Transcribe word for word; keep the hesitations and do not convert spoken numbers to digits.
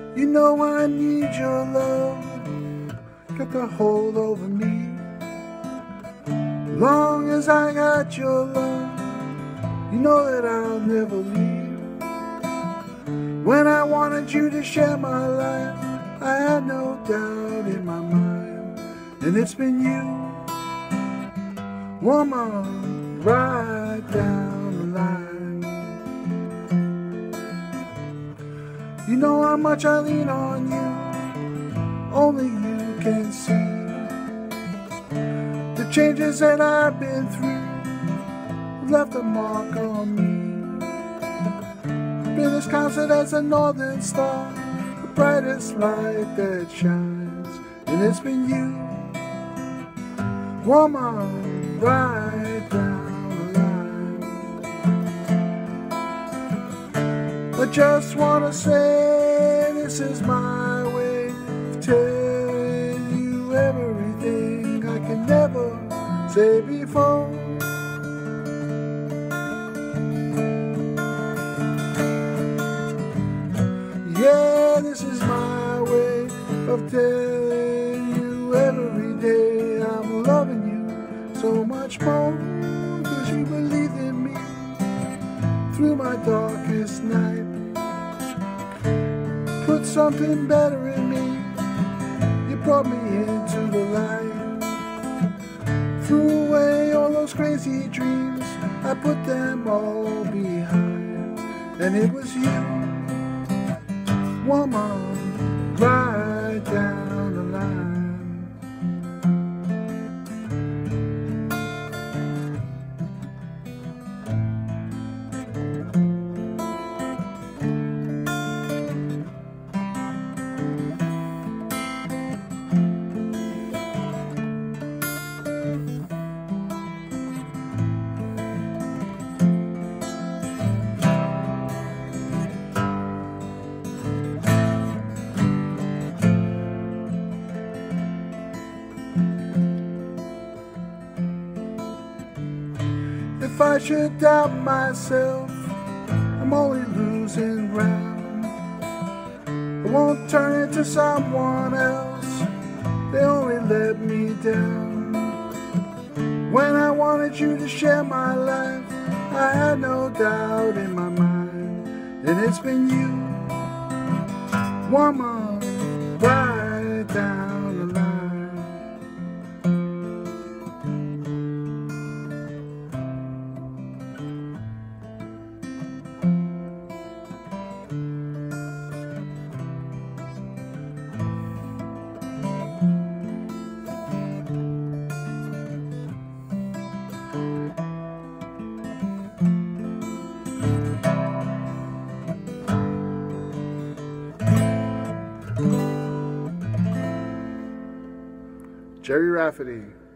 You know I need your love, got the hold over me. Long as I got your love, you know that I'll never leave. When I wanted you to share my life, I had no doubt in my mind. And it's been you, woman, right down the line. You know how much I lean on you, only you can see. The changes that I've been through left a mark on me. Been as constant as a northern star, the brightest light that shines. And it's been you, woman, right down the line. I just wanna say this is my way of telling you everything I can never say before. Yeah, this is my way of telling you every day I'm loving you so much more, 'cause you believed in me through my darkest night. Put something better in me, you brought me into the light. Threw away all those crazy dreams, I put them all behind. And it was you, woman, right down the line. If I should doubt myself, I'm only losing ground. I won't turn into someone else, they only let me down. When I wanted you to share my life, I had no doubt in my mind. And it's been you, woman, right down the line. Gerry Rafferty.